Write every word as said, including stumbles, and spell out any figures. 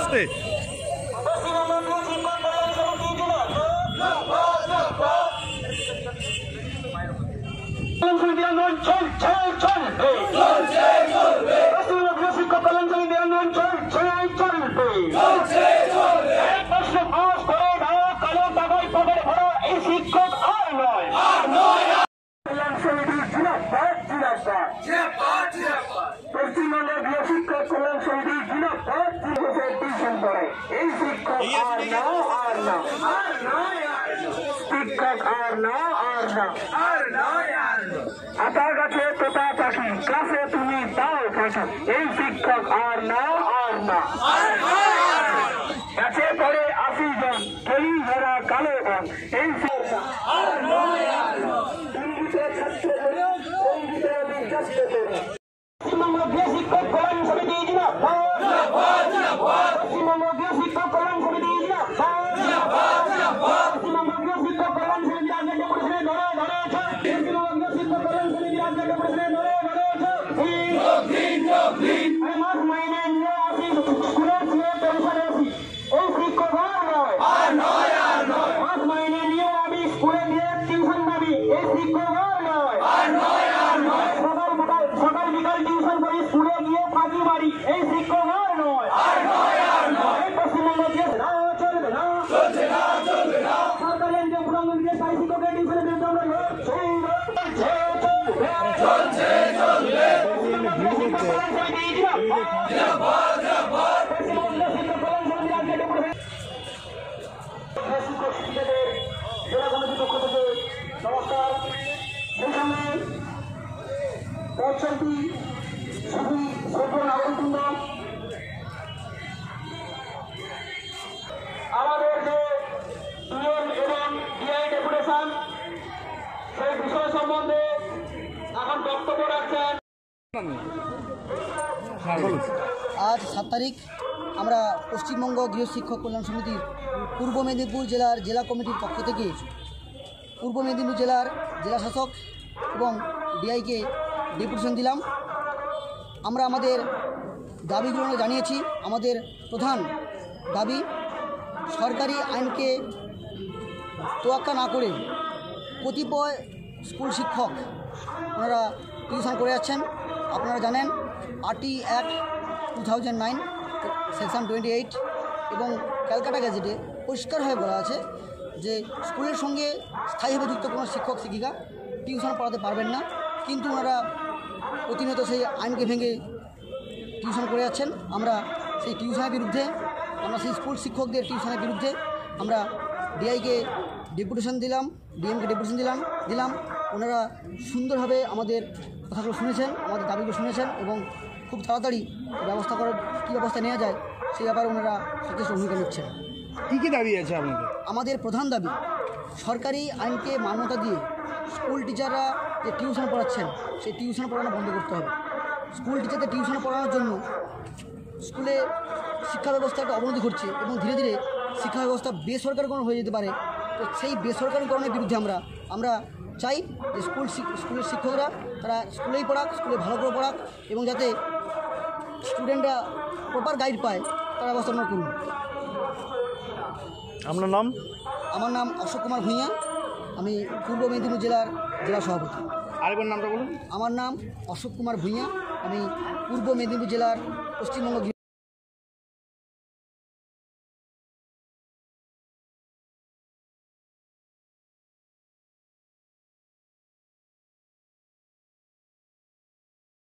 আস্তে পশ্চিমবঙ্গের গৃহ শিক্ষক কল্যাণ সমিতি জিনাপাত এই শিক্ষক আর না আর না শিক্ষক আর না আর না আর নয় আর আতার কাছে তোতা পাখি ক্লাসে তুমি তাও পাখি এই শিক্ষক আর না আর না কাছে পড়ে আশি জন কেলি ভরা কালো জন এই শিক্ষক আর নয় আর ছাত্র পশ্চিমবঙ্গ গৃহ শিক্ষক কল্যাণ সমিতি জিনাপাত পশ্চিমবঙ্গ গৃহ শিক্ষক কল্যাণ সমিতি জিনাপাত পশ্চিমবঙ্গ গৃহ শিক্ষক কল্যাণ সমিতি রাজ্যকে প্রশ্নে ধরে ধরেছে পশ্চিমবঙ্গ গৃহ শিক্ষক কল্যাণ সমিতি রাজ্যকে প্রশ্নে ধরে ধরেছে মাস মাইনে নিয়ে আসি স্কুলের ছেলে পেনশনে আসি এই শিক্ষক আর নয় মাস মাইনে নিয়ে আমি স্কুলে গিয়ে টিউশন দাবি এই শিক্ষক আর নয় সকাল বিকাল সকাল বিকাল টিউশন করি স্কুলে গিয়ে ফাঁকি মারি এই শিক্ষক আর নয় এই পশ্চিমবঙ্গ চলবে না চলছে না চলবে না সরকারি যে পুরাঙ্গনকে তাই শিক্ষকের টিউশনের বিরুদ্ধে আমরা চলছে চলবে শিক্ষক শিক্ষিকাদের জেলা কমিটির পক্ষ থেকে নমস্কার সেই সঙ্গে পথশিল্পী খুবই ছোট নাগরিকবৃন্দ আমাদের যে ইউএন এবং ডিআই ডেপুটেশন সেই বিষয় সম্বন্ধে এখন বক্তব্য রাখছেন। আজ সাত তারিখ আমরা পশ্চিমবঙ্গ গৃহ শিক্ষক কল্যাণ সমিতির পূর্ব মেদিনীপুর জেলার জেলা কমিটির পক্ষ থেকে পূর্ব মেদিনীপুর জেলার জেলা শাসক এবং ডিআইকে ডেপুটেশন দিলাম। আমরা আমাদের দাবিগুলো জানিয়েছি। আমাদের প্রধান দাবি সরকারি আইনকে তোয়াক্কা না করে কতিপয় স্কুল শিক্ষক ওনারা টিউশন করে যাচ্ছেন। আপনারা জানেন RT act two thousand nine section twenty eight এবং ক্যালকাটা গ্যাজেটে পরিষ্কারভাবে বলা আছে যে স্কুলের সঙ্গে স্থায়ীভাবে যুক্ত কোনো শিক্ষক শিক্ষিকা টিউশন পড়াতে পারবেন না, কিন্তু ওনারা প্রতিনিয়ত সেই আইনকে ভেঙে টিউশন করে যাচ্ছেন। আমরা সেই টিউশনের বিরুদ্ধে আমরা সেই স্কুল শিক্ষকদের টিউশনের বিরুদ্ধে আমরা ডিআইকে ডেপুটেশন দিলাম, ডিএমকে ডেপুটেশন দিলাম দিলাম ওনারা সুন্দরভাবে আমাদের কথাগুলো শুনেছেন, আমাদের দাবিগুলো শুনেছেন এবং খুব তাড়াতাড়ি ব্যবস্থা করার কী ব্যবস্থা নেওয়া যায় সেই ব্যাপারে ওনারা যথেষ্ট ভূমিকা নিচ্ছেন। কী কী দাবি আছে আপনাদের? আমাদের প্রধান দাবি সরকারি আইনকে মান্যতা দিয়ে স্কুল টিচাররা যে টিউশন পড়াচ্ছেন সেই টিউশন পড়ানো বন্ধ করতে হবে। স্কুল টিচারদের টিউশন পড়ানোর জন্য স্কুলে শিক্ষা ব্যবস্থা একটা অবনতি ঘটছে এবং ধীরে ধীরে শিক্ষা ব্যবস্থা বেসরকারিকরণ হয়ে যেতে পারে। তো সেই বেসরকারিকরণের বিরুদ্ধে আমরা আমরা চাই যে স্কুল স্কুলের শিক্ষকরা তারা স্কুলেই পড়াক, স্কুলে ভালো করে পড়াক এবং যাতে স্টুডেন্টরা প্রপার গাইড পায় তার ব্যবস্থা আমরা করুন। আপনার নাম? আমার নাম অশোক কুমার ভূঁইয়া, আমি পূর্ব মেদিনীপুর জেলার জেলা সভাপতি। আরেকবার নামটা বলুন। আমার নাম অশোক কুমার ভূঁইয়া, আমি পূর্ব মেদিনীপুর জেলার পশ্চিমবঙ্গ